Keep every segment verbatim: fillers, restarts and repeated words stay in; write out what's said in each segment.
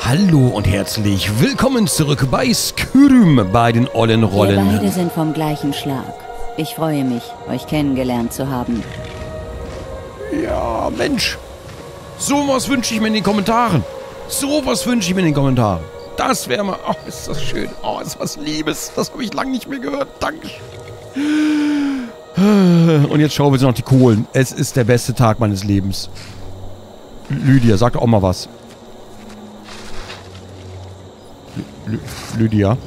Hallo und herzlich willkommen zurück bei Skyrim bei den ollen Rollen. Wir beide sind vom gleichen Schlag. Ich freue mich, euch kennengelernt zu haben. Ja, Mensch. Sowas wünsche ich mir in den Kommentaren. Sowas wünsche ich mir in den Kommentaren. Das wäre mal... Oh, ist das schön. Oh, ist was Liebes. Das habe ich lange nicht mehr gehört. Dankeschön. Und jetzt schauen wir uns noch die Kohlen. Es ist der beste Tag meines Lebens. Lydia, sag doch auch mal was. L Lydia?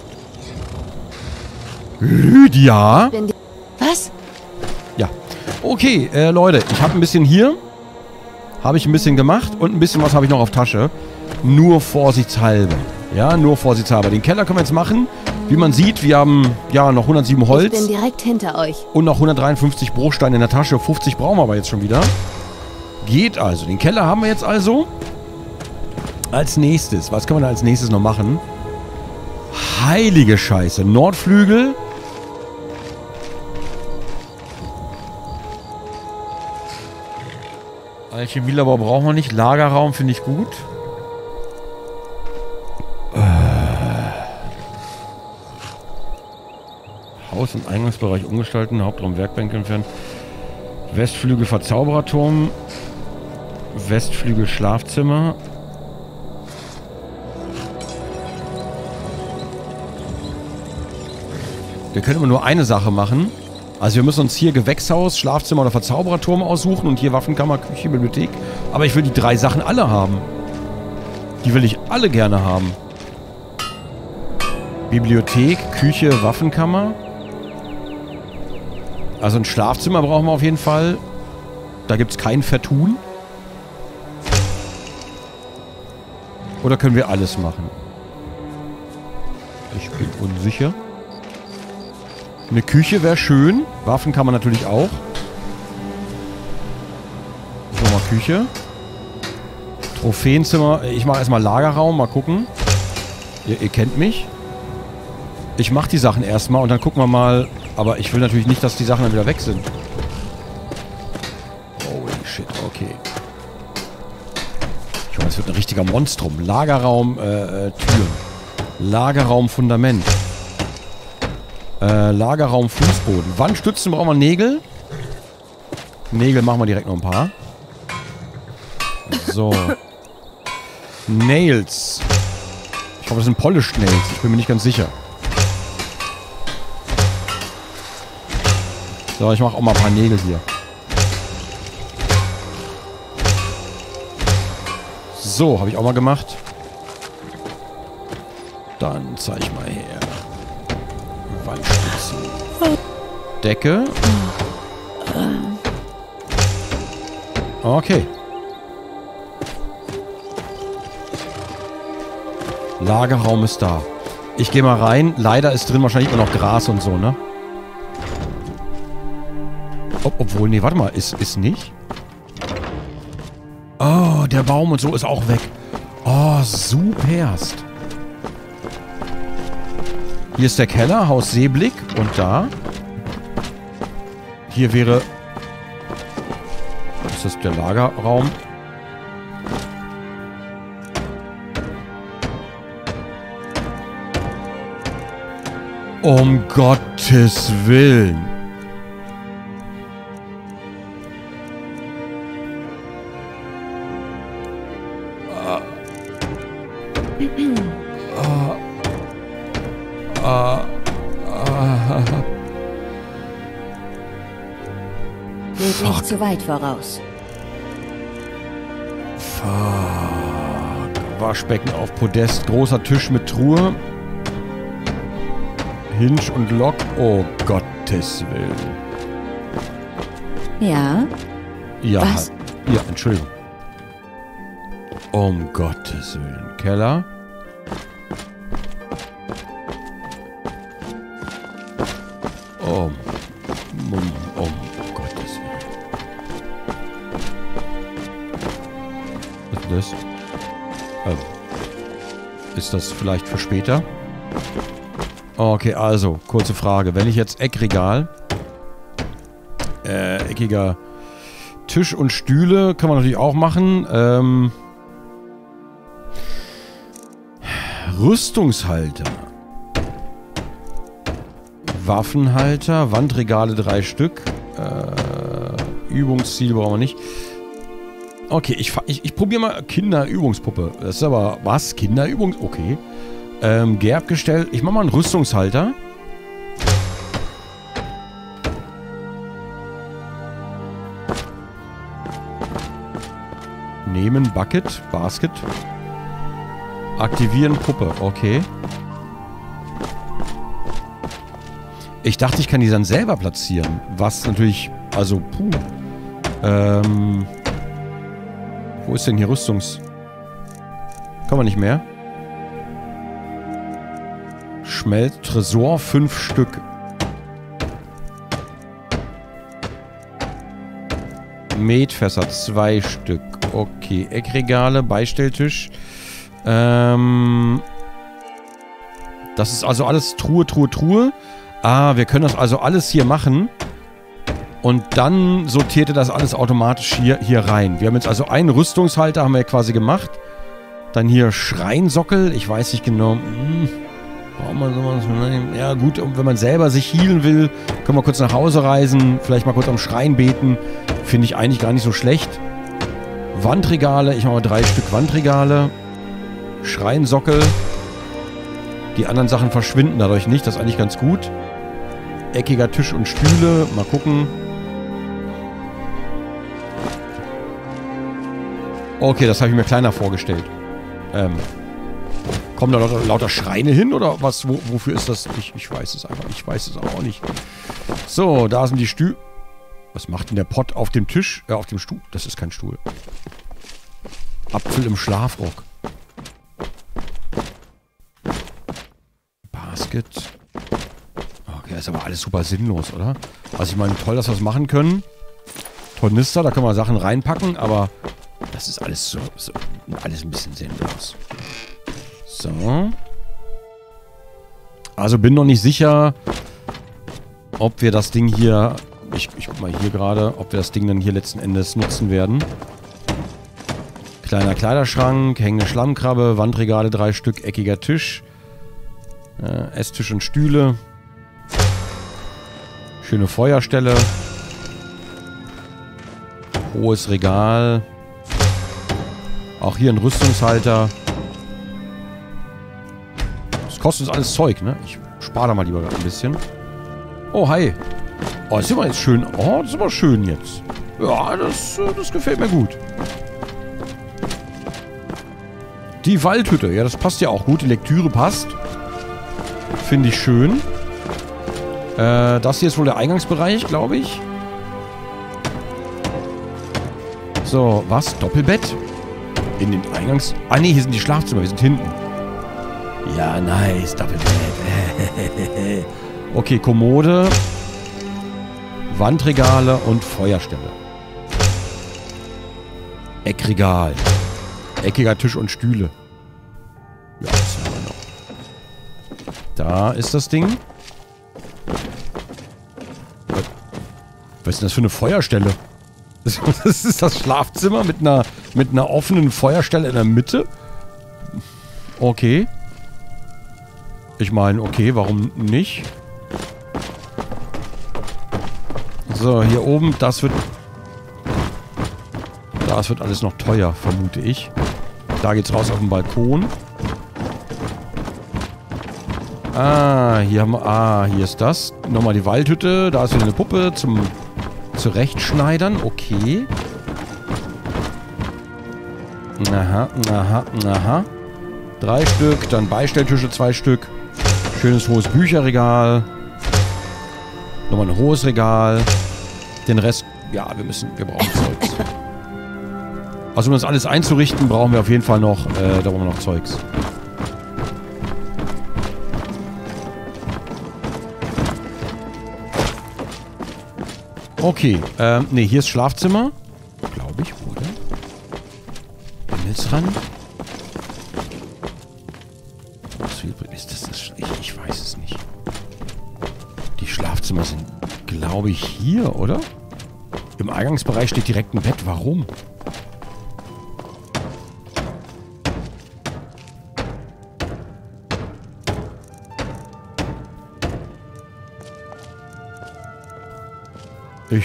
Lydia? Was? Ja. Okay, äh, Leute, ich habe ein bisschen hier. Habe ich ein bisschen gemacht und ein bisschen was habe ich noch auf Tasche. Nur vorsichtshalber. Ja, nur vorsichtshalber. Den Keller können wir jetzt machen. Wie man sieht, wir haben ja noch hundertsieben Holz. Ich bin direkt hinter euch. Und noch hundertdreiundfünfzig Bruchsteine in der Tasche. fünfzig brauchen wir aber jetzt schon wieder. Geht also. Den Keller haben wir jetzt also. Als nächstes. Was können wir da als nächstes noch machen? Heilige Scheiße. Nordflügel. Alchemielabor brauchen wir nicht. Lagerraum finde ich gut. Äh. Haus- und Eingangsbereich umgestalten. Hauptraum Werkbänke entfernen. Westflügel Verzaubererturm. Westflügel Schlafzimmer. Wir können immer nur eine Sache machen. Also wir müssen uns hier Gewächshaus, Schlafzimmer oder Verzaubererturm aussuchen und hier Waffenkammer, Küche, Bibliothek. Aber ich will die drei Sachen alle haben. Die will ich alle gerne haben. Bibliothek, Küche, Waffenkammer. Also ein Schlafzimmer brauchen wir auf jeden Fall. Da gibt es kein Vertun. Oder können wir alles machen? Ich bin unsicher. Eine Küche wäre schön. Waffen kann man natürlich auch. So, mal Küche. Trophäenzimmer. Ich mache erstmal Lagerraum. Mal gucken. Ihr, ihr kennt mich. Ich mache die Sachen erstmal und dann gucken wir mal. Aber ich will natürlich nicht, dass die Sachen dann wieder weg sind. Holy shit, okay. Ich meine, es wird ein richtiger Monstrum. Lagerraum, äh, Türen. Lagerraum, Fundament. Äh, Lagerraum, Fußboden. Wandstützen brauchen wir Nägel. Nägel machen wir direkt noch ein paar. So. Nails. Ich hoffe, das sind Polished Nails. Ich bin mir nicht ganz sicher. So, ich mache auch mal ein paar Nägel hier. So, habe ich auch mal gemacht. Dann zeig ich mal her. Wandstützen. Decke. Okay. Lagerraum ist da. Ich gehe mal rein. Leider ist drin wahrscheinlich immer noch Gras und so, ne? Ob, obwohl, nee, warte mal. Ist, ist nicht? Oh, der Baum und so ist auch weg. Oh, superst. Hier ist der Keller, Haus Seeblick. Und da. Hier wäre... Ist das der Lagerraum? Um Gottes Willen. Geht nicht zu weit voraus. Fuck. Waschbecken auf Podest. Großer Tisch mit Truhe. Hinge und Lock. Oh Gottes Willen. Ja? Ja. Was? Ja, Entschuldigung. Um Gottes Willen. Keller. Um. Um, um Gottes Willen. Was ist das? Also. Ist das vielleicht für später? Okay, also, kurze Frage. Wenn ich jetzt Eckregal, äh, eckiger Tisch und Stühle kann man natürlich auch machen. Ähm, Rüstungshalter. Waffenhalter. Wandregale drei Stück. Äh, Übungsziel brauchen wir nicht. Okay, ich, ich, ich probiere mal Kinderübungspuppe. Das ist aber... Was? Kinderübungs... Okay. Ähm, Gerbgestell. Ich mache mal einen Rüstungshalter. Nehmen, Bucket, Basket. Aktivieren, Puppe. Okay. Ich dachte, ich kann die dann selber platzieren. Was natürlich... Also, puh. Ähm... Wo ist denn hier Rüstungs... Kann man nicht mehr. Schmelz... Tresor, fünf Stück. Metfässer, zwei Stück. Okay, Eckregale, Beistelltisch. Ähm... Das ist also alles Truhe, Truhe, Truhe. Ah, wir können das also alles hier machen. Und dann sortierte das alles automatisch hier, hier rein. Wir haben jetzt also einen Rüstungshalter, haben wir quasi gemacht. Dann hier Schreinsockel. Ich weiß nicht genau. Hm, braucht man sowas? Ja gut, wenn man selber sich healen will, können wir kurz nach Hause reisen. Vielleicht mal kurz am Schrein beten. Finde ich eigentlich gar nicht so schlecht. Wandregale. Ich mache mal drei Stück Wandregale. Schreinsockel. Die anderen Sachen verschwinden dadurch nicht. Das ist eigentlich ganz gut. Eckiger Tisch und Stühle. Mal gucken. Okay, das habe ich mir kleiner vorgestellt. Ähm, kommen da lauter, lauter Schreine hin oder was? Wo, wofür ist das? Ich, ich weiß es einfach. Ich weiß es auch nicht. So, da sind die Stühle. Was macht denn der Pott auf dem Tisch? Äh, auf dem Stuhl. Das ist kein Stuhl. Apfel im Schlafrock. Basket. Okay, das ist aber alles super sinnlos, oder? Also ich meine, toll, dass wir das machen können. Tornister, da können wir Sachen reinpacken, aber das ist alles so, so alles ein bisschen sinnlos. So. Also bin noch nicht sicher, ob wir das Ding hier, ich, ich guck mal hier gerade, ob wir das Ding dann hier letzten Endes nutzen werden. Kleiner Kleiderschrank, hängende Schlammkrabbe, Wandregale drei Stück, eckiger Tisch. Äh, Esstisch und Stühle. Schöne Feuerstelle. Hohes Regal. Auch hier ein Rüstungshalter. Das kostet uns alles Zeug, ne? Ich spare da mal lieber ein bisschen. Oh, hi. Oh, das ist immer jetzt schön. Oh, das ist aber schön jetzt. Ja, das, das gefällt mir gut. Die Waldhütte. Ja, das passt ja auch gut. Die Lektüre passt. Finde ich schön. Äh, das hier ist wohl der Eingangsbereich, glaube ich. So, was? Doppelbett? In den Eingangs... Ah, nee, hier sind die Schlafzimmer. Wir sind hinten. Ja, nice. Doppelbett. Okay, Kommode. Wandregale und Feuerstelle. Eckregal. Eckiger Tisch und Stühle. Ja, das haben wir noch. Da ist das Ding. Was ist denn das für eine Feuerstelle? Das ist das Schlafzimmer mit einer, mit einer offenen Feuerstelle in der Mitte. Okay. Ich meine, okay, warum nicht? So, hier oben, das wird... Das wird alles noch teuer, vermute ich. Da geht's raus auf den Balkon. Ah, hier haben wir... Ah, hier ist das. Nochmal die Waldhütte. Da ist wieder eine Puppe zum Zurechtschneidern. Okay. Aha, aha, aha. Drei Stück. Dann Beistelltische, zwei Stück. Schönes hohes Bücherregal. Nochmal ein hohes Regal. Den Rest... Ja, wir müssen... Wir brauchen Zeugs. Also um das alles einzurichten, brauchen wir auf jeden Fall noch... Äh, da brauchen wir noch Zeugs. Okay, ähm, ne, hier ist Schlafzimmer. Glaube ich, oder? Himmelsrand. Was ist das? das ich, ich weiß es nicht. Die Schlafzimmer sind, glaube ich, hier, oder? Im Eingangsbereich steht direkt ein Bett. Warum? Ich...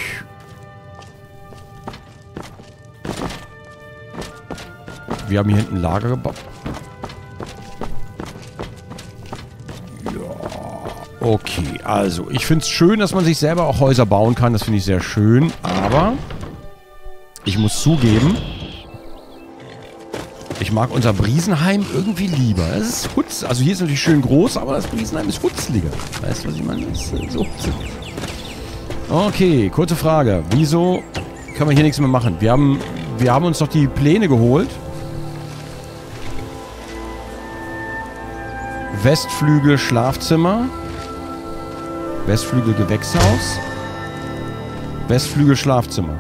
Wir haben hier hinten ein Lager gebaut. Ja, okay. Also, ich finde es schön, dass man sich selber auch Häuser bauen kann. Das finde ich sehr schön. Aber ich muss zugeben, ich mag unser Briesenheim irgendwie lieber. Es ist hutz. Also hier ist natürlich schön groß, aber das Briesenheim ist hutzliger. Weißt du, was ich meine? Das ist so hutzlig. Okay, kurze Frage. Wieso können wir hier nichts mehr machen? Wir haben, wir haben uns doch die Pläne geholt. Westflügel Schlafzimmer. Westflügel Gewächshaus. Westflügel Schlafzimmer.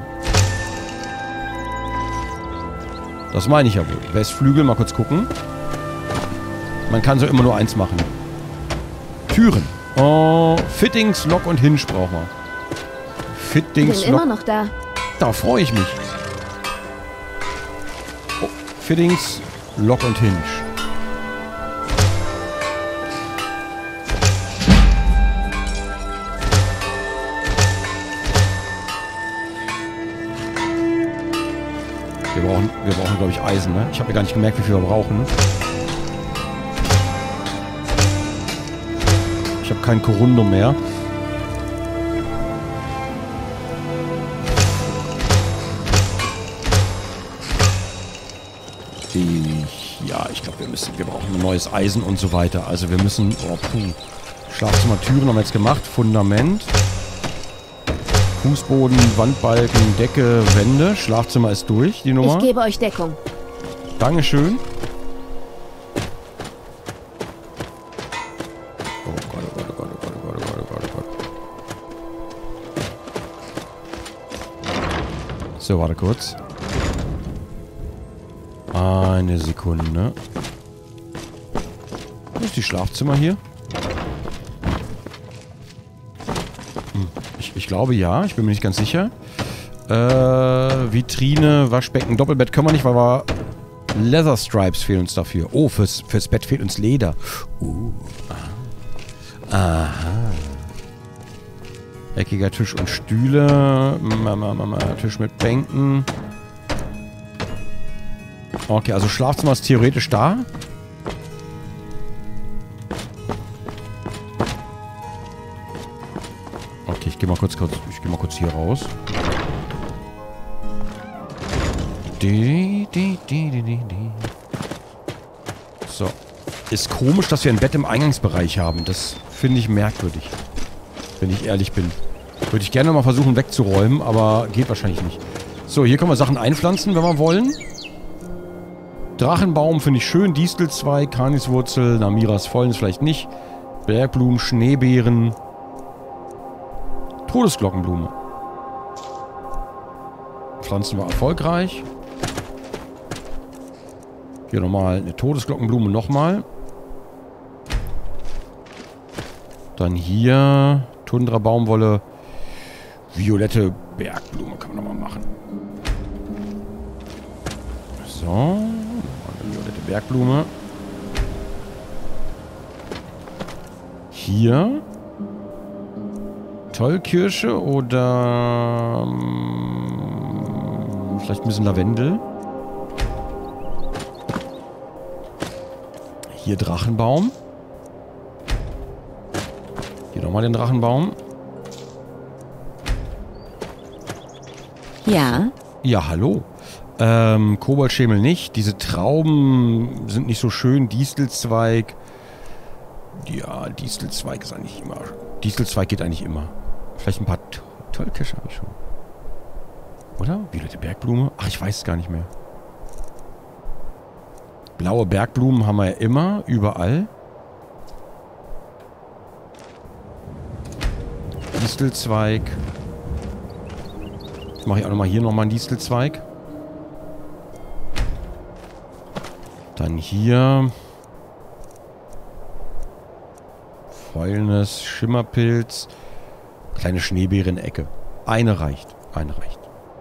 Das meine ich ja wohl. Westflügel, mal kurz gucken. Man kann so immer nur eins machen. Türen. Oh, Fittings, Lock und Hinge brauchen wir. Fittings, Bin Lock. immer noch da. Da freue ich mich. Oh, Fittings, Lock und Hinge. Wir brauchen, wir brauchen, glaube ich, Eisen, ne? Ich habe ja gar nicht gemerkt, wie viel wir brauchen. Ich habe kein Korundum mehr. Ich, ja, ich glaube, wir müssen, wir brauchen ein neues Eisen und so weiter. Also wir müssen, oh, puh. Schlafzimmer, Türen haben wir jetzt gemacht. Fundament. Fußboden, Wandbalken, Decke, Wände. Schlafzimmer ist durch, die Nummer. Ich gebe euch Deckung. Dankeschön. Oh Gott, oh Gott, oh Gott, oh Gott, oh Gott, oh Gott, oh Gott, oh Gott. So, warte kurz. Eine Sekunde. Wo ist die Schlafzimmer hier? Hm, ich, ich glaube ja, ich bin mir nicht ganz sicher. Äh, Vitrine, Waschbecken, Doppelbett können wir nicht, weil wir... Leather Stripes fehlen uns dafür. Oh, fürs, fürs Bett fehlt uns Leder. Uh, aha. Aha. Eckiger Tisch und Stühle. Mama, Mama, Tisch mit Bänken. Okay, also Schlafzimmer ist theoretisch da. Okay, ich gehe mal kurz, kurz, ich gehe mal kurz hier raus. Die, die, die, die, die, die. So. Ist komisch, dass wir ein Bett im Eingangsbereich haben. Das finde ich merkwürdig. Wenn ich ehrlich bin. Würde ich gerne mal versuchen wegzuräumen, aber geht wahrscheinlich nicht. So, hier können wir Sachen einpflanzen, wenn wir wollen. Drachenbaum finde ich schön. Distelzweig, Kaniswurzel, Namiras Vollen vielleicht nicht. Bergblumen, Schneebeeren. Todesglockenblume. Pflanzen wir erfolgreich. Hier nochmal eine Todesglockenblume nochmal. Dann hier Tundra-Baumwolle. Violette Bergblume kann man nochmal machen. So. Eine violette Bergblume. Hier. Tollkirsche oder ähm, vielleicht ein bisschen Lavendel. Hier Drachenbaum. Hier nochmal den Drachenbaum. Ja. Ja, hallo. Ähm, Koboldschemel nicht. Diese Trauben sind nicht so schön. Distelzweig. Ja, Distelzweig ist eigentlich immer... Distelzweig geht eigentlich immer. Vielleicht ein paar Tollkirsche habe ich schon. Oder? Violette Bergblume? Ach, ich weiß es gar nicht mehr. Blaue Bergblumen haben wir ja immer, überall. Distelzweig. Jetzt mache ich auch nochmal hier nochmal einen Distelzweig. Dann hier. Fäulnis, Schimmerpilz. Kleine Schneebeere in Ecke. Eine reicht. Eine reicht.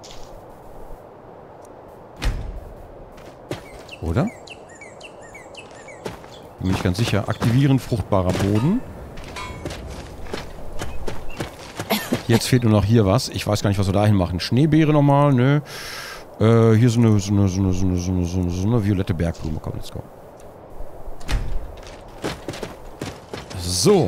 Oder? Bin mir nicht ganz sicher. Aktivieren fruchtbarer Boden. Jetzt fehlt nur noch hier was. Ich weiß gar nicht, was wir dahin machen. Schneebeere nochmal, nö. Äh, hier so eine, so eine, so eine, so eine, so eine, so eine, so eine violette Bergblume. Komm, let's go. So.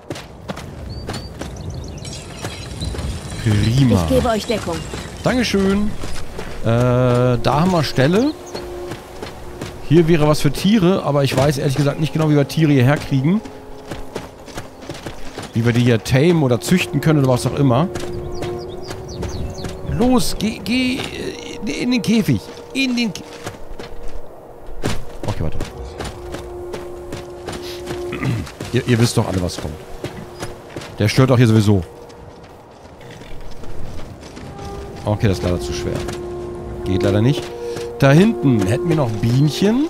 Prima. Ich gebe euch Deckung. Dankeschön. Äh, da haben wir Ställe. Hier wäre was für Tiere, aber ich weiß ehrlich gesagt nicht genau, wie wir Tiere hierher kriegen. Wie wir die hier tamen oder züchten können oder was auch immer. Los, geh, geh in den Käfig. In den Käfig. Okay, warte. ihr, ihr wisst doch alle, was kommt. Der stört auch hier sowieso. Okay, das ist leider zu schwer. Geht leider nicht. Da hinten hätten wir noch Bienchen.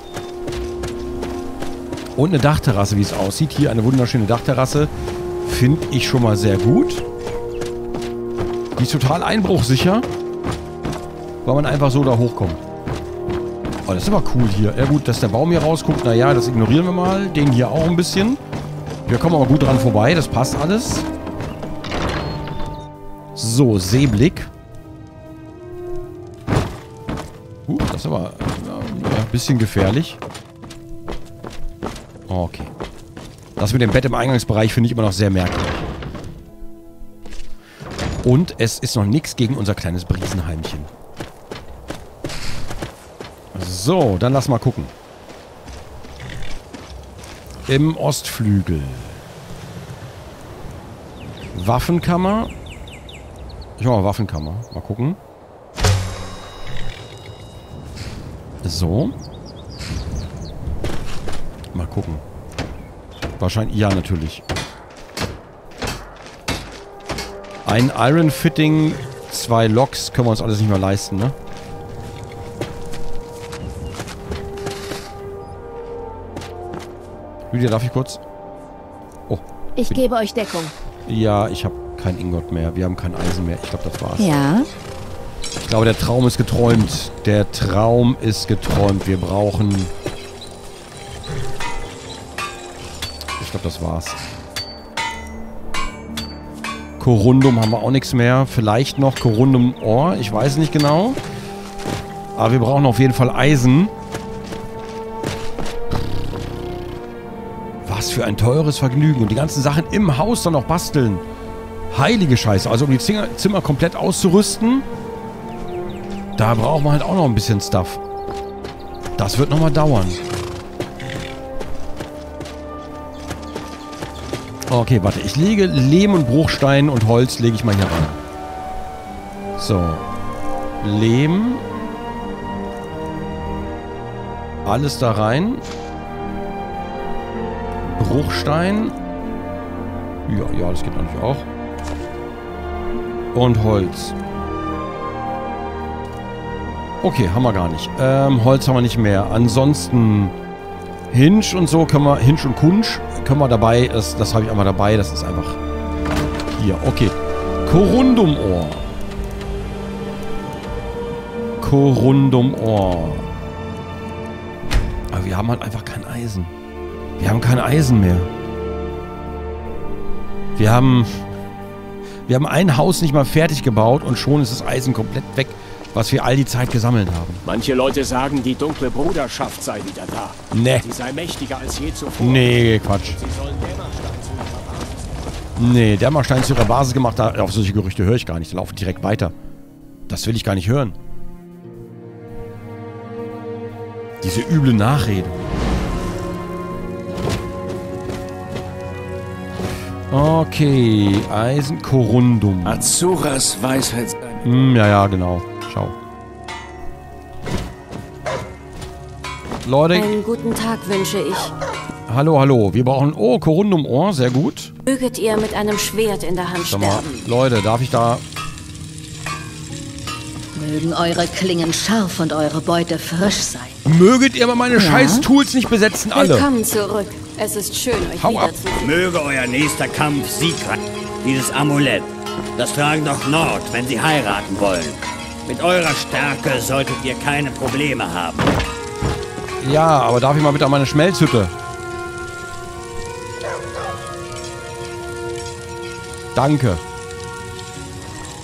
Und eine Dachterrasse, wie es aussieht. Hier eine wunderschöne Dachterrasse. Finde ich schon mal sehr gut. Die ist total einbruchsicher. Weil man einfach so da hochkommt. Oh, das ist aber cool hier. Ja gut, dass der Baum hier rausguckt. Naja, das ignorieren wir mal. Den hier auch ein bisschen. Wir kommen aber gut dran vorbei. Das passt alles. So, Seeblick. Uh, das ist aber ja, ein bisschen gefährlich. Okay. Das mit dem Bett im Eingangsbereich finde ich immer noch sehr merkwürdig. Und es ist noch nichts gegen unser kleines Briesenheimchen. So, dann lass mal gucken. Im Ostflügel. Waffenkammer. Ich mach mal Waffenkammer. Mal gucken. So. Mal gucken. Wahrscheinlich, ja, natürlich. Ein Iron Fitting, zwei Loks, können wir uns alles nicht mehr leisten, ne? Lydia, darf ich kurz? Oh. Ich gebe euch Deckung. Ja, ich habe kein Ingot mehr. Wir haben kein Eisen mehr. Ich glaube, das war's. Ja. Ich glaube, der Traum ist geträumt. Der Traum ist geträumt. Wir brauchen... Ich glaube, das war's. Corundum haben wir auch nichts mehr. Vielleicht noch Corundum Ohr. Ich weiß nicht genau. Aber wir brauchen auf jeden Fall Eisen. Was für ein teures Vergnügen. Und die ganzen Sachen im Haus dann noch basteln. Heilige Scheiße. Also um die Zimmer, Zimmer komplett auszurüsten... Da braucht man halt auch noch ein bisschen Stuff. Das wird nochmal dauern. Okay, warte. Ich lege Lehm und Bruchstein und Holz lege ich mal hier rein. So. Lehm. Alles da rein. Bruchstein. Ja, ja, das geht natürlich auch. Und Holz. Okay, haben wir gar nicht. Ähm, Holz haben wir nicht mehr. Ansonsten Hinsch und so können wir, Hinsch und Kunsch können wir dabei, das, das habe ich einmal dabei, das ist einfach hier. Okay. Corundumohr. Corundumohr. Aber wir haben halt einfach kein Eisen. Wir haben kein Eisen mehr. Wir haben, wir haben ein Haus nicht mal fertig gebaut und schon ist das Eisen komplett weg, was wir all die Zeit gesammelt haben. Manche Leute sagen, die dunkle Bruderschaft sei wieder da. Nee. Sie sei mächtiger als je zuvor. Nee, Quatsch. Sie sollen Dämmerstein zu ihrer Basis machen. Nee, Dämmerstein zu ihrer Basis gemacht. Da, auf solche Gerüchte höre ich gar nicht. Die laufen direkt weiter. Das will ich gar nicht hören. Diese üble Nachrede. Okay, Eisen, Corundum. Azuras Weisheit. Hm, ja, ja, genau. Schau. Leute. Einen guten Tag wünsche ich. Hallo, hallo. Wir brauchen... Oh, Corundum-Ohr. Sehr gut. Möget ihr mit einem Schwert in der Hand Sag mal, sterben. Leute, darf ich da... Mögen eure Klingen scharf und eure Beute frisch sein. Möget ihr mal meine scheiß Tools nicht besetzen, alle. Willkommen zurück. Es ist schön, euch Hau ab. wiederzusehen. Möge euer nächster Kampf siegreich. Dieses Amulett, das tragen doch Nord, wenn sie heiraten wollen. Mit eurer Stärke solltet ihr keine Probleme haben. Ja, aber darf ich mal bitte an meine Schmelzhütte? Danke.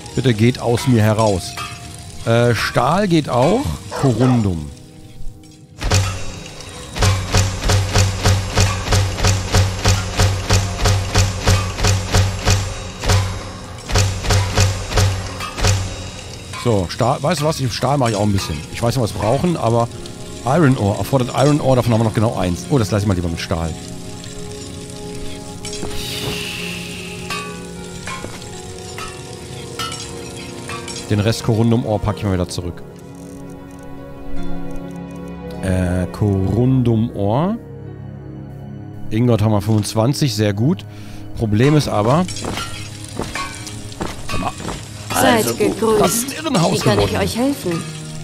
Bitte geht aus mir heraus. Äh, Stahl geht auch. Corundum. So, Stahl, weißt du was? Ich, Stahl mache ich auch ein bisschen. Ich weiß nicht, was wir brauchen, aber Iron Ore, erfordert Iron Ore, davon haben wir noch genau eins. Oh, das lasse ich mal lieber mit Stahl. Den Rest Corundum Ore packe ich mal wieder zurück. Äh, Corundum Ore. Ingot haben wir fünfundzwanzig, sehr gut. Problem ist aber... Seid Also gut. gegrüßt. Das ist ein Irrenhaus Wie kann ich geworden. euch helfen?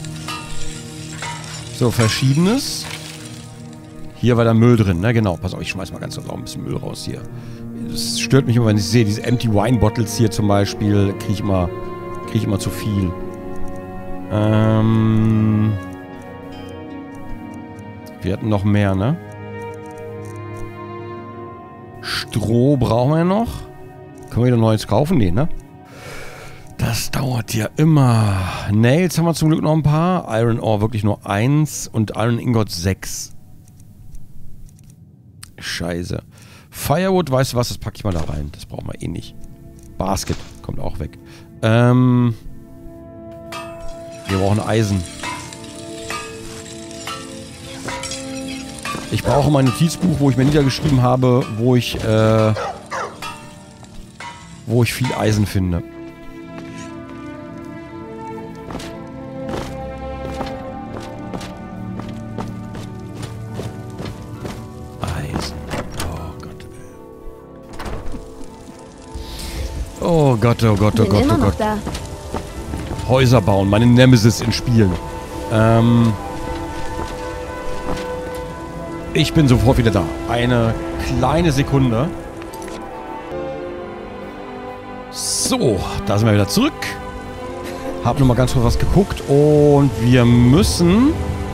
So, Verschiedenes. Hier war der Müll drin, ne? Genau. Pass auf, ich schmeiß mal ganz kurz auch ein bisschen Müll raus hier. Das stört mich immer, wenn ich sehe, diese Empty Wine Bottles hier zum Beispiel, kriege ich immer, kriege ich immer zu viel. Ähm... Wir hatten noch mehr, ne? Stroh brauchen wir noch. Können wir wieder Neues kaufen? Nee, ne? Das dauert ja immer. Nails haben wir zum Glück noch ein paar. Iron Ore wirklich nur eins. Und Iron Ingot sechs. Scheiße. Firewood, weißt du was? Das packe ich mal da rein. Das brauchen wir eh nicht. Basket kommt auch weg. Ähm... Wir brauchen Eisen. Ich brauche mein Notizbuch, wo ich mir niedergeschrieben habe, wo ich, äh... wo ich viel Eisen finde. Oh Gott, oh Gott, oh Bin Gott, immer oh noch Gott. da. Häuser bauen, meine Nemesis in Spielen. Ähm... Ich bin sofort wieder da. Eine kleine Sekunde. So, da sind wir wieder zurück. Hab nur mal ganz kurz was geguckt. Und wir müssen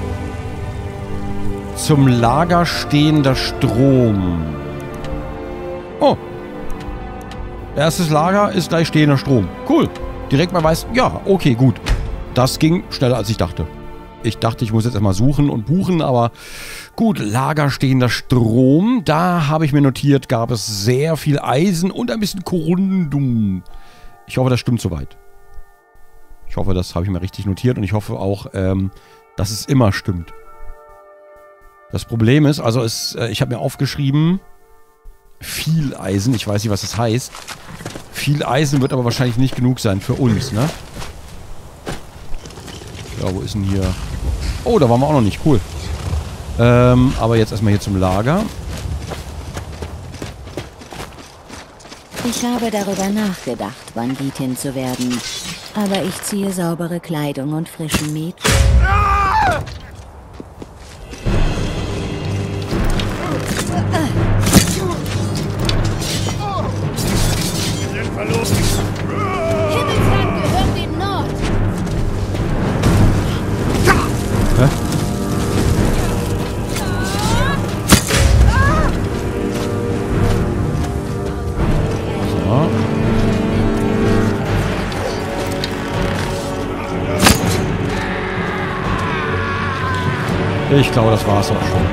zum Lager stehender Strom. Oh. Erstes Lager ist gleich stehender Strom. Cool. Direkt mal weiß, ja, okay, gut. Das ging schneller, als ich dachte. Ich dachte, ich muss jetzt erstmal suchen und buchen, aber gut, Lager stehender Strom. Da habe ich mir notiert, gab es sehr viel Eisen und ein bisschen Corundum. Ich hoffe, das stimmt soweit. Ich hoffe, das habe ich mir richtig notiert und ich hoffe auch, ähm, dass es immer stimmt. Das Problem ist, also es, äh, ich habe mir aufgeschrieben, viel Eisen. Ich weiß nicht, was das heißt. Viel Eisen wird aber wahrscheinlich nicht genug sein für uns, ne? Ja, wo ist denn hier... Oh, da waren wir auch noch nicht. Cool. Ähm, aber jetzt erstmal hier zum Lager. Ich habe darüber nachgedacht, Banditin zu werden. Aber ich ziehe saubere Kleidung und frischen Met. Himmelsland gehört dem Nord. Hä? So. Ich glaube, das war's auch schon.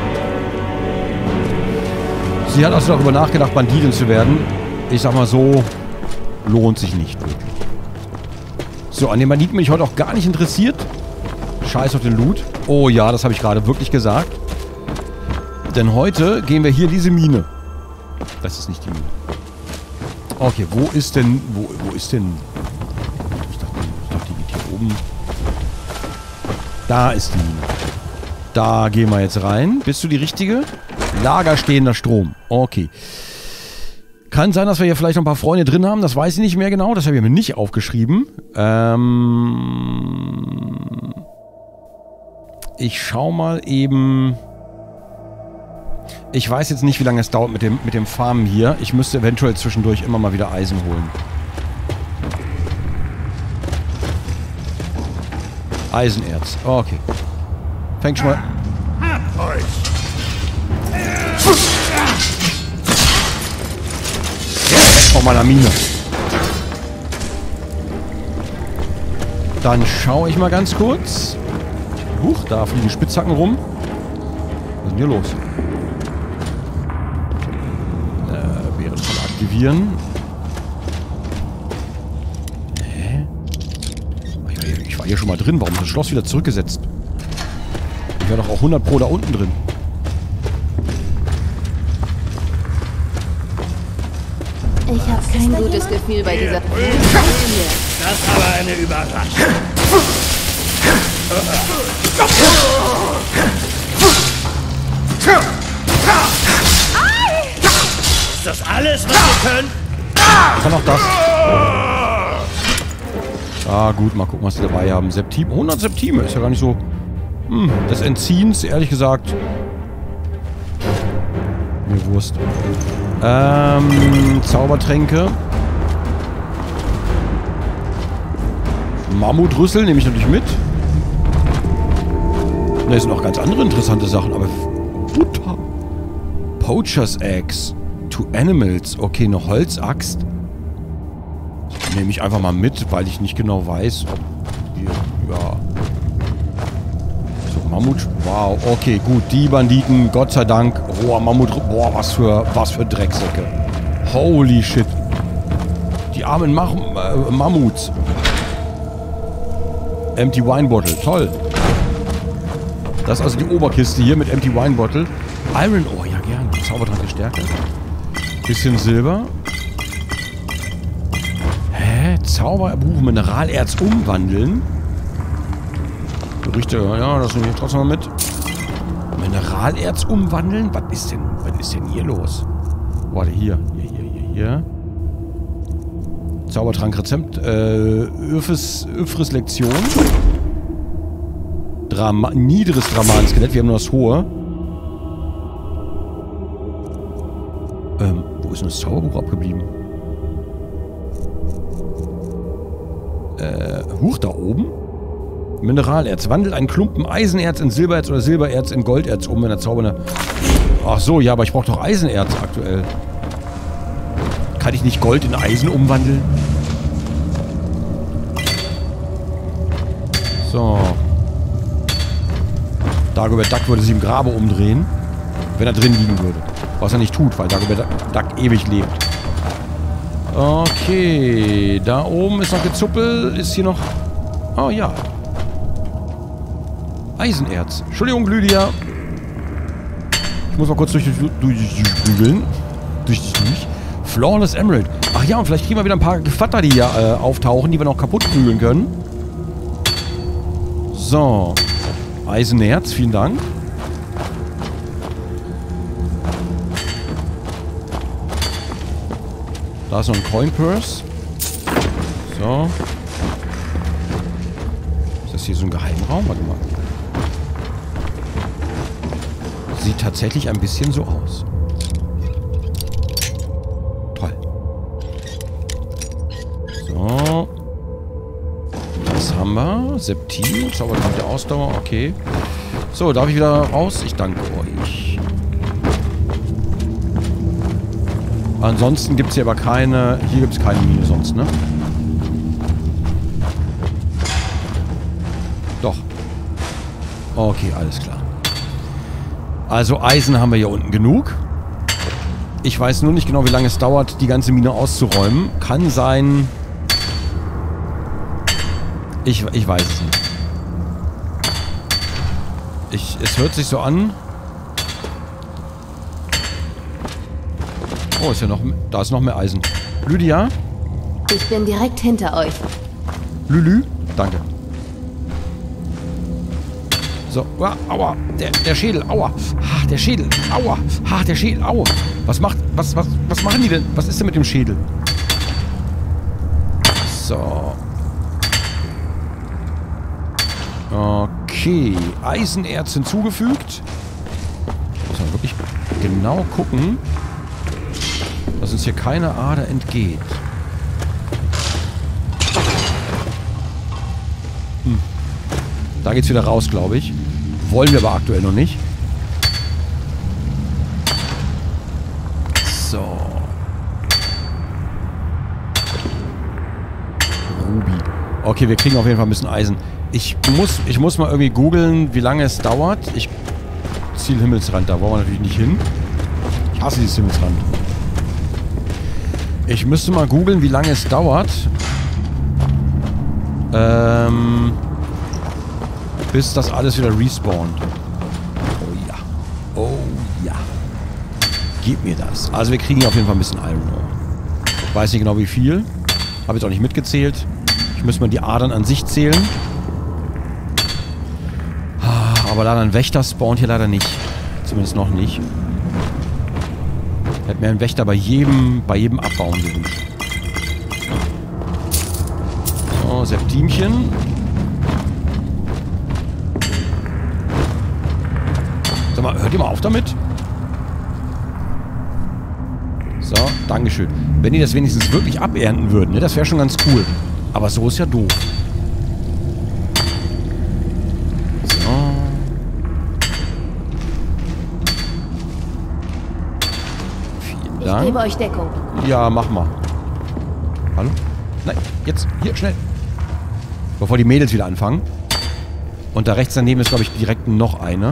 Sie hat also darüber nachgedacht, Banditin zu werden. Ich sag mal so, lohnt sich nicht wirklich. So, an den Banditen bin ich heute auch gar nicht interessiert. Scheiß auf den Loot. Oh ja, das habe ich gerade wirklich gesagt. Denn heute gehen wir hier in diese Mine. Das ist nicht die Mine. Okay, wo ist denn... Wo, wo ist denn... Ich dachte, ich dachte, die geht hier oben. Da ist die Mine. Da gehen wir jetzt rein. Bist du die richtige? Lager stehender Strom. Okay. Kann sein, dass wir hier vielleicht noch ein paar Freunde drin haben. Das weiß ich nicht mehr genau. Das habe ich mir nicht aufgeschrieben. Ähm... Ich schau mal eben... Ich weiß jetzt nicht, wie lange es dauert mit dem, mit dem Farmen hier. Ich müsste eventuell zwischendurch immer mal wieder Eisen holen. Eisenerz. Okay. Fängt schon mal... Von meiner Mine. Dann schaue ich mal ganz kurz. Huch, da fliegen Spitzhacken rum. Was ist denn hier los? Äh, wäre schon aktivieren. Hä? Ich war hier schon mal drin. Warum ist das Schloss wieder zurückgesetzt? Ich wäre doch auch hundert Pro da unten drin. Ich habe kein gutes Gefühl bei dieser Präsentation hier. Das ist aber eine Überraschung. Ist das alles, was ihr könnt? Ich kann auch das. Ah, gut, mal gucken, was die dabei haben. Septime. hundert Septime ist ja gar nicht so... Hm, des Entziehens, ehrlich gesagt. Mir Wurst. Ähm, Zaubertränke. Mammutrüssel nehme ich natürlich mit. Da sind auch ganz andere interessante Sachen, aber... Butter. Poacher's Axe. To Animals. Okay, eine Holzaxt. Nehme ich einfach mal mit, weil ich nicht genau weiß, ob wir... Ja... So, Mammut... Wow, okay, gut. Die Banditen, Gott sei Dank. Roher Mammut... Boah, was für... Was für Drecksäcke. Holy shit. Die armen Mach äh, Mammuts. Empty Wine Bottle. Toll. Das ist also die Oberkiste hier mit Empty Wine Bottle. Iron Ore, ja gern. Zaubertrank der Stärke. Bisschen Silber. Hä? Zauberbuch Mineralerz umwandeln. Gerüchte, ja, das nehme ich trotzdem mal mit. Mineralerz umwandeln? Was ist denn, was ist denn hier los? Warte, hier. Hier, hier, hier, hier. Zaubertrank Rezept. Äh, Öfres, Öfres Lektion. Drama, niederes Dramaten-Skelett. Wir haben nur das hohe. Ähm, wo ist denn das Zauberbuch abgeblieben? Äh, huch, da oben? Mineralerz. Wandelt einen Klumpen Eisenerz in Silbererz oder Silbererz in Golderz um, wenn der Zauberer... Ach so, ja, aber ich brauche doch Eisenerz aktuell. Kann ich nicht Gold in Eisen umwandeln? So. Dagobert Duck würde sie im Grabe umdrehen, wenn er drin liegen würde. Was er nicht tut, weil Dagobert Duck ewig lebt. Okay. Da oben ist noch Gezuppel. Ist hier noch... Oh ja. Eisenerz. Entschuldigung, Lydia. Ich muss mal kurz durch durchbügeln. Durch, durch, durch. Flawless Emerald. Ach ja, und vielleicht kriegen wir wieder ein paar Gevatter, die hier äh, auftauchen, die wir noch kaputt prügeln können. So. Eisenerz, vielen Dank. Da ist noch ein Coin Purse. So. Ist das hier so ein Geheimraum? Warte mal. Sieht tatsächlich ein bisschen so aus. Toll. So. Das haben wir. Septim. Zaubertrank der Ausdauer. Okay. So, darf ich wieder raus? Ich danke euch. Ansonsten gibt es hier aber keine... Hier gibt es keine Mine sonst, ne? Doch. Okay, alles klar. Also Eisen haben wir hier unten genug. Ich weiß nur nicht genau, wie lange es dauert, die ganze Mine auszuräumen. Kann sein... Ich, ich weiß es nicht. Ich, es hört sich so an... Oh, ist ja noch... Da ist noch mehr Eisen. Lydia? Ich bin direkt hinter euch. Lülü? Danke. So. Aua, aua. Der, der Schädel. Aua. Ha, der Schädel. Aua. Ha, der Schädel. Aua. Was macht... Was, was, was machen die denn? Was ist denn mit dem Schädel? So. Okay. Eisenerz hinzugefügt. Muss man wirklich genau gucken, dass uns hier keine Ader entgeht. Hm. Da geht's wieder raus, glaube ich. Wollen wir aber aktuell noch nicht. So. Ruby. Okay. Okay, wir kriegen auf jeden Fall ein bisschen Eisen. Ich muss, ich muss mal irgendwie googeln, wie lange es dauert. Ich Ziel Himmelsrand, da wollen wir natürlich nicht hin. Ich hasse dieses Himmelsrand. Ich müsste mal googeln, wie lange es dauert. Ähm, bis das alles wieder respawnt. Oh ja. Oh ja. Gib mir das. Also wir kriegen auf jeden Fall ein bisschen Iron Ore. Weiß nicht genau wie viel. Habe jetzt auch nicht mitgezählt. Ich müsste mal die Adern an sich zählen. Aber leider ein Wächter spawnt hier leider nicht. Zumindest noch nicht. Hätte mir ein Wächter bei jedem, bei jedem Abbauen gewünscht. So, Septimchen. Sag mal, hört ihr mal auf damit? So, Dankeschön. Wenn die das wenigstens wirklich abernten würden, ne, das wäre schon ganz cool. Aber so ist ja doof. So. Vielen Dank. Ich gebe euch Deckung. Ja, mach mal. Hallo? Nein, jetzt, hier, schnell. Bevor die Mädels wieder anfangen. Und da rechts daneben ist, glaube ich, direkt noch eine.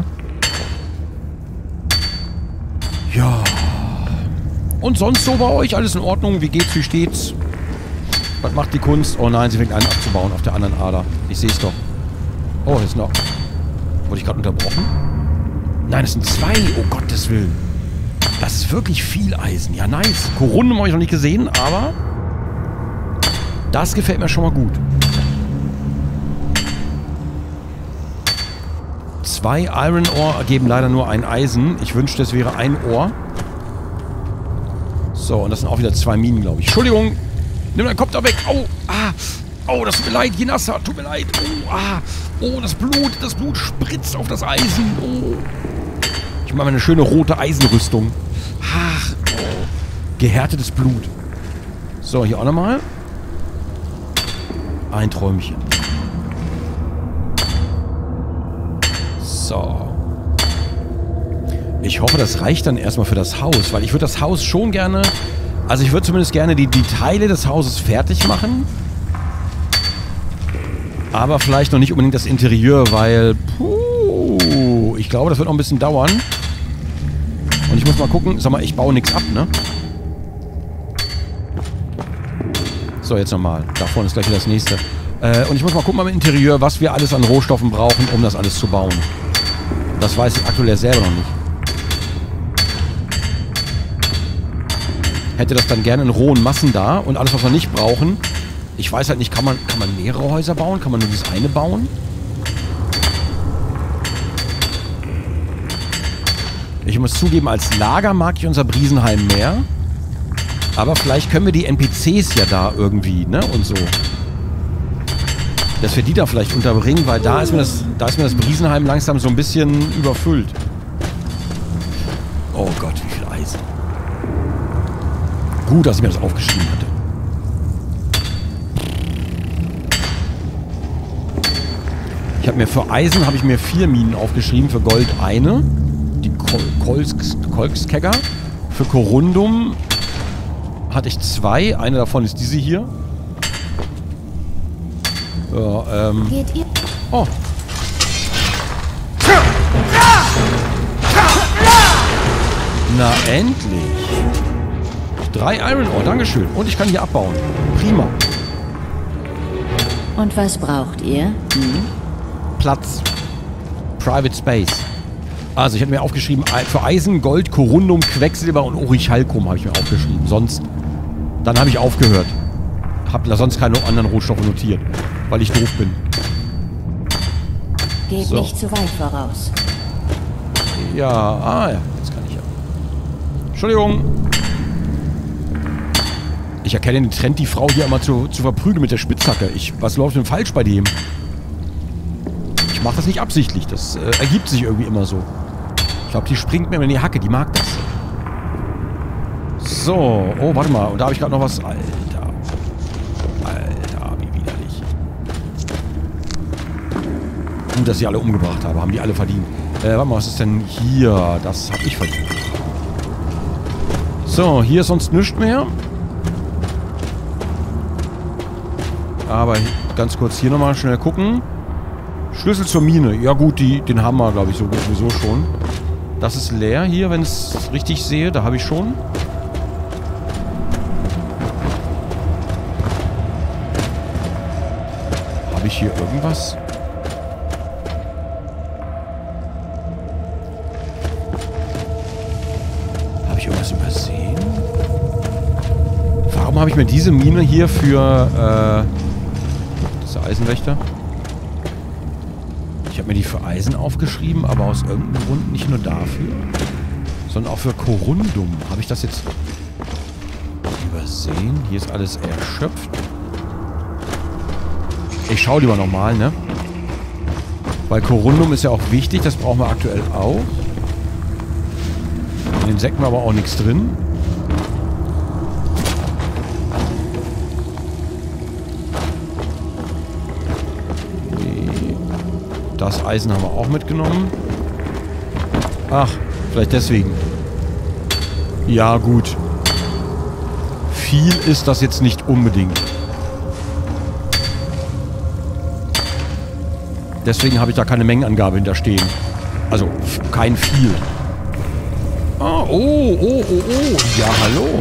Ja. Und sonst so bei euch? Alles in Ordnung? Wie geht's? Wie steht's? Was macht die Kunst? Oh nein, sie fängt an abzubauen auf der anderen Ader. Ich sehe es doch. Oh, hier ist noch... Wurde ich gerade unterbrochen? Nein, es sind zwei. Oh Gottes Willen. Das ist wirklich viel Eisen. Ja, nice. Corundum habe ich noch nicht gesehen, aber... Das gefällt mir schon mal gut. Zwei Iron Ore ergeben leider nur ein Eisen. Ich wünschte, es wäre ein Ohr. So, und das sind auch wieder zwei Minen, glaube ich. Entschuldigung. Nimm deinen Kopf da weg. Oh, ah. Oh, das tut mir leid, Jenassa. Tut mir leid. Oh, ah. Oh, das Blut. Das Blut spritzt auf das Eisen. Oh. Ich mache mal eine schöne rote Eisenrüstung. Ach. Oh. Gehärtetes Blut. So, hier auch nochmal. Ein Träumchen. So. Ich hoffe, das reicht dann erstmal für das Haus, weil ich würde das Haus schon gerne... Also ich würde zumindest gerne die, die Teile des Hauses fertig machen. Aber vielleicht noch nicht unbedingt das Interieur, weil... Puh, ich glaube, das wird noch ein bisschen dauern. Und ich muss mal gucken. Sag mal, ich baue nichts ab, ne? So, jetzt nochmal. Da vorne ist gleich wieder das nächste. Äh, und ich muss mal gucken beim Interieur, was wir alles an Rohstoffen brauchen, um das alles zu bauen. Das weiß ich aktuell selber noch nicht. Hätte das dann gerne in rohen Massen da und alles, was wir nicht brauchen. Ich weiß halt nicht, kann man, kann man mehrere Häuser bauen? Kann man nur dieses eine bauen? Ich muss zugeben, als Lager mag ich unser Briesenheim mehr. Aber vielleicht können wir die N P Cs ja da irgendwie, ne? Und so. Dass wir die da vielleicht unterbringen, weil da ist mir das, da ist mir das Briesenheim langsam so ein bisschen überfüllt. Oh Gott, wie viel Eisen. Gut, dass ich mir das aufgeschrieben hatte. Ich habe mir für Eisen habe ich mir vier Minen aufgeschrieben, für Gold eine. Die Kol Kolkskecker. Für Corundum hatte ich zwei. Eine davon ist diese hier. Ja, ähm. Geht ihr? Oh. Na, endlich. Drei Iron Ore, dankeschön. Und ich kann hier abbauen. Prima. Und was braucht ihr? Hm? Platz. Private Space. Also, ich hätte mir aufgeschrieben, für Eisen, Gold, Corundum, Quecksilber und Orichalkum habe ich mir aufgeschrieben. Sonst, dann habe ich aufgehört. Habe sonst keine anderen Rohstoffe notiert, weil ich doof bin. Geht So. nicht zu weit voraus. Ja, ah ja, jetzt kann ich ja. Entschuldigung. Ich erkenne den Trend, die Frau hier immer zu, zu verprügeln mit der Spitzhacke. Ich, was läuft denn falsch bei dem? Ich mache das nicht absichtlich. Das äh, ergibt sich irgendwie immer so. Ich glaube, die springt mir immer in die Hacke. Die mag das. So. Oh, warte mal. Und da habe ich gerade noch was. Alter. Alter, wie widerlich. Gut, dass ich alle umgebracht habe. Haben die alle verdient. Äh, warte mal, was ist denn hier? Das habe ich verdient. So, hier ist sonst nichts mehr. Aber ganz kurz hier nochmal schnell gucken. Schlüssel zur Mine. Ja gut, die, den haben wir, glaube ich, so gut sowieso schon. Das ist leer hier, wenn ich es richtig sehe. Da habe ich schon. Habe ich hier irgendwas? Habe ich irgendwas übersehen? Warum habe ich mir diese Mine hier für... Äh, diese Eisenwächter? Ich habe mir die für Eisen aufgeschrieben, aber aus irgendeinem Grund nicht nur dafür, sondern auch für Corundum. Habe ich das jetzt übersehen? Hier ist alles erschöpft. Ich schaue lieber nochmal, ne? Weil Corundum ist ja auch wichtig, das brauchen wir aktuell auch. In den Säcken aber auch nichts drin. Das Eisen haben wir auch mitgenommen. Ach, vielleicht deswegen. Ja, gut. Viel ist das jetzt nicht unbedingt. Deswegen habe ich da keine Mengenangabe hinterstehen. Also, kein viel. Ah, oh, oh, oh, oh. Ja, hallo.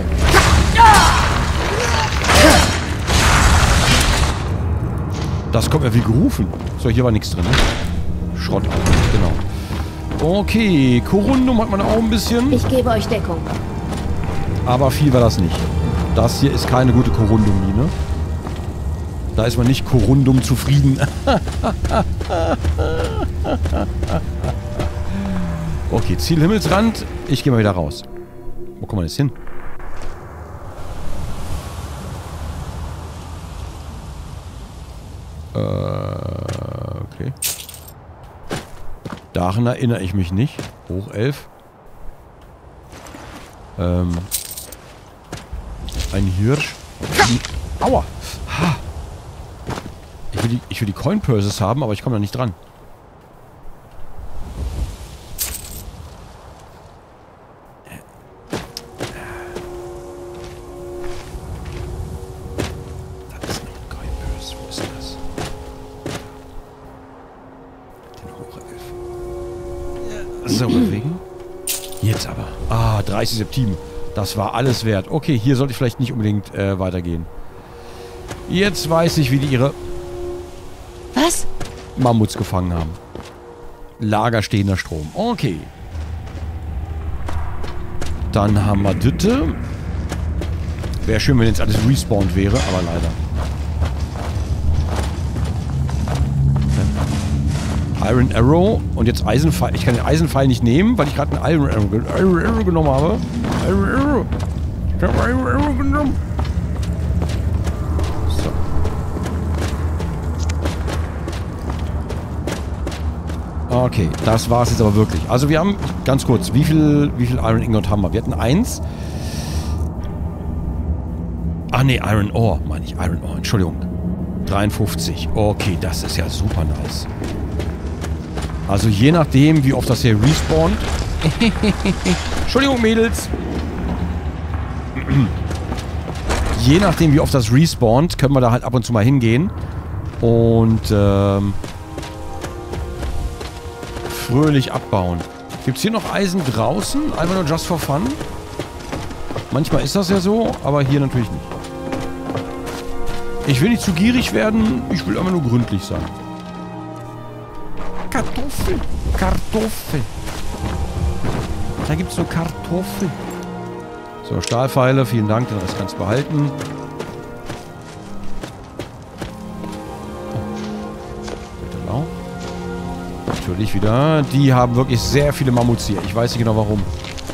Das kommt mir wie gerufen. So, hier war nichts drin, ne? Schrott, genau. Okay, Corundum hat man auch ein bisschen. Ich gebe euch Deckung. Aber viel war das nicht. Das hier ist keine gute Corundum-Mine. Da ist man nicht Corundum zufrieden. Okay, Ziel Himmelsrand. Ich gehe mal wieder raus. Wo kommen wir jetzt hin? Äh, okay. Daran erinnere ich mich nicht. Hoch elf. Ähm. Ein Hirsch. Aua! Ha. Ich will die, ich will die Coin Purses haben, aber ich komme da nicht dran. Das ist noch ein Coin Purse. Wo ist das? Den Hoch elf. So, bewegen. Jetzt aber. Ah, dreißig Septim. Das war alles wert. Okay, hier sollte ich vielleicht nicht unbedingt äh, weitergehen. Jetzt weiß ich, wie die ihre Was? Mammuts gefangen haben. Lagerstehender Strom. Okay. Dann haben wir Dütte. Wäre schön, wenn jetzt alles respawned wäre, aber leider. Iron Arrow und jetzt Eisenpfeil. Ich kann den Eisenpfeil nicht nehmen, weil ich gerade einen Iron Arrow, Iron Arrow genommen habe. Iron Arrow. Ich habe Iron Arrow genommen. So. Okay, das war es jetzt aber wirklich. Also wir haben, ganz kurz, wie viel, wie viel Iron Ingot haben wir? Wir hatten eins. Ah ne, Iron Ore, meine ich. Iron Ore, Entschuldigung. dreiundfünfzig. Okay, das ist ja super nice. Also je nachdem, wie oft das hier respawnt. Entschuldigung, Mädels. Je nachdem, wie oft das respawnt, können wir da halt ab und zu mal hingehen. Und ähm, fröhlich abbauen. Gibt es hier noch Eisen draußen? Einfach nur just for fun? Manchmal ist das ja so, aber hier natürlich nicht. Ich will nicht zu gierig werden, ich will einfach nur gründlich sein. Kartoffel. Kartoffel. Da gibt es so Kartoffel. So, Stahlpfeile, vielen Dank, den Rest kannst du behalten. Oh. Natürlich wieder. Die haben wirklich sehr viele Mammuts hier. Ich weiß nicht genau warum.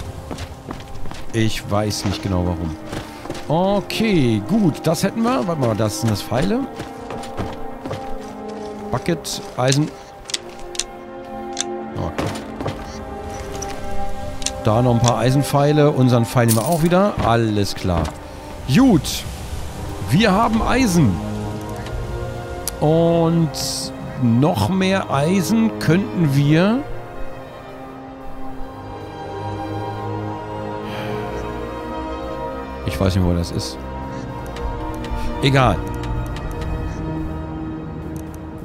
Ich weiß nicht genau warum. Okay, gut. Das hätten wir. Warte mal, das sind das Pfeile. Bucket, Eisen. Okay. Da noch ein paar Eisenpfeile. Unseren Pfeil nehmen wir auch wieder. Alles klar. Gut. Wir haben Eisen. Und noch mehr Eisen könnten wir... Ich weiß nicht, wo das ist. Egal.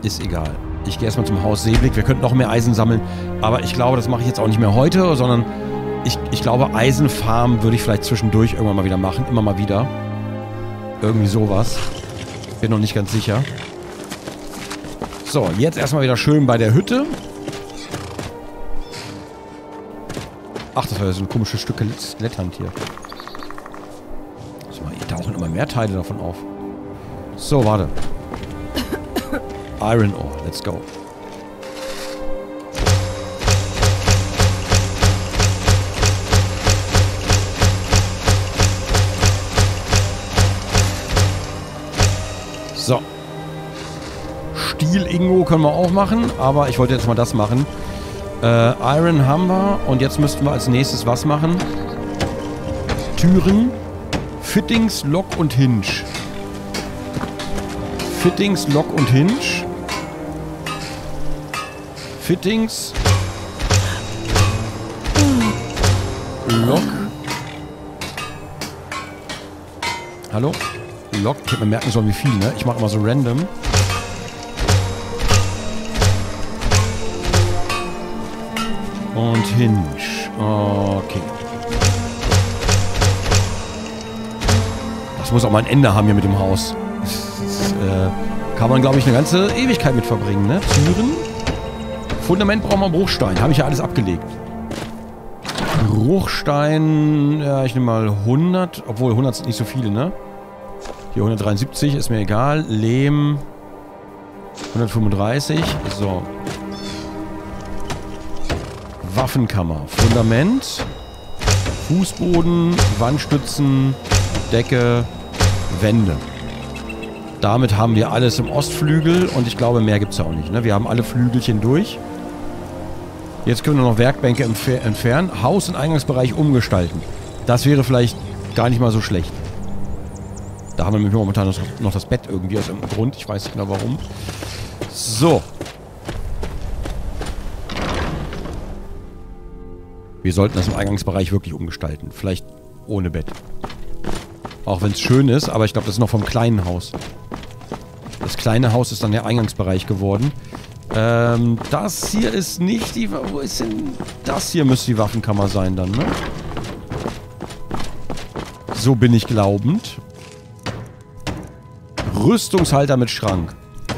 ist egal. Ich gehe erstmal zum Haus Seeblick. Wir könnten noch mehr Eisen sammeln. Aber ich glaube, das mache ich jetzt auch nicht mehr heute, sondern ich, ich glaube, Eisenfarm würde ich vielleicht zwischendurch irgendwann mal wieder machen. Immer mal wieder. Irgendwie sowas. Bin noch nicht ganz sicher. So, jetzt erstmal wieder schön bei der Hütte. Ach, das war ja so ein komisches Stück Skeletthand hier. So, hier tauchen immer mehr Teile davon auf. So, warte. Iron Ore, let's go. So. Stiel-Ingo können wir auch machen, aber ich wollte jetzt mal das machen. Äh, Iron haben wir und jetzt müssten wir als nächstes was machen? Türen, Fittings, Lock und Hinge. Fittings, Lock und Hinge. Fittings. Lock. Hallo? Lock. Ich hätte mir merken sollen, wie viel, ne? Ich mache immer so random. Und Hinge. Okay. Das muss auch mal ein Ende haben hier mit dem Haus. Das äh, kann man, glaube ich, eine ganze Ewigkeit mit verbringen, ne? Türen. Fundament brauchen wir Bruchstein. Habe ich ja alles abgelegt. Bruchstein, ja, ich nehme mal hundert. Obwohl, hundert sind nicht so viele, ne? Hier hundertdreiundsiebzig, ist mir egal. Lehm. hundertfünfunddreißig. So. Waffenkammer. Fundament. Fußboden. Wandstützen. Decke. Wände. Damit haben wir alles im Ostflügel. Und ich glaube, mehr gibt es ja auch nicht, ne? Wir haben alle Flügelchen durch. Jetzt können wir noch Werkbänke entfer entfernen. Haus- und Eingangsbereich umgestalten. Das wäre vielleicht gar nicht mal so schlecht. Da haben wir nämlich momentan noch das Bett irgendwie aus irgendeinem Grund. Ich weiß nicht genau warum. So. Wir sollten das im Eingangsbereich wirklich umgestalten. Vielleicht ohne Bett. Auch wenn es schön ist, aber ich glaube, das ist noch vom kleinen Haus. Das kleine Haus ist dann der Eingangsbereich geworden. Ähm, das hier ist nicht die... Wo ist denn... Das hier müsste die Waffenkammer sein dann, ne? So bin ich glaubend. Rüstungshalter mit Schrank.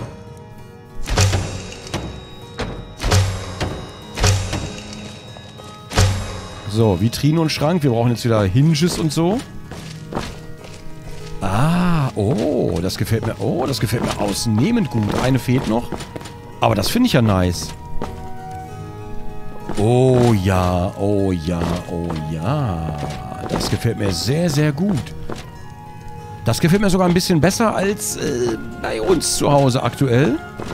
So, Vitrine und Schrank. Wir brauchen jetzt wieder Hinges und so. Ah, oh, das gefällt mir... Oh, das gefällt mir ausnehmend gut. Eine fehlt noch. Aber das finde ich ja nice. Oh ja, oh ja, oh ja. Das gefällt mir sehr, sehr gut. Das gefällt mir sogar ein bisschen besser als äh, bei uns zu Hause aktuell.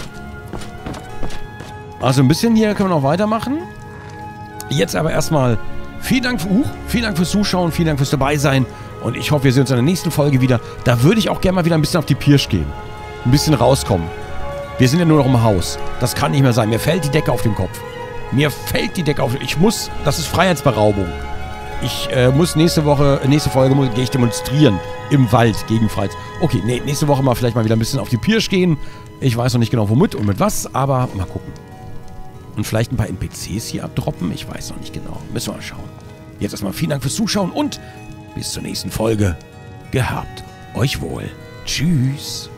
Also ein bisschen hier können wir noch weitermachen. Jetzt aber erstmal vielen Dank für, uh, vielen Dank fürs Zuschauen, vielen Dank fürs Dabeisein. Und ich hoffe, wir sehen uns in der nächsten Folge wieder. Da würde ich auch gerne mal wieder ein bisschen auf die Pirsch gehen. Ein bisschen rauskommen. Wir sind ja nur noch im Haus. Das kann nicht mehr sein. Mir fällt die Decke auf den Kopf. Mir fällt die Decke auf den Kopf. Ich muss... Das ist Freiheitsberaubung. Ich äh, muss nächste Woche... Nächste Folge gehe ich demonstrieren. Im Wald gegen Freiheits... Okay, nee, nächste Woche mal vielleicht mal wieder ein bisschen auf die Pirsch gehen. Ich weiß noch nicht genau womit und mit was, aber mal gucken. Und vielleicht ein paar N P Cs hier abdroppen. Ich weiß noch nicht genau. Müssen wir mal schauen. Jetzt erstmal vielen Dank fürs Zuschauen und bis zur nächsten Folge. Gehabt euch wohl. Tschüss.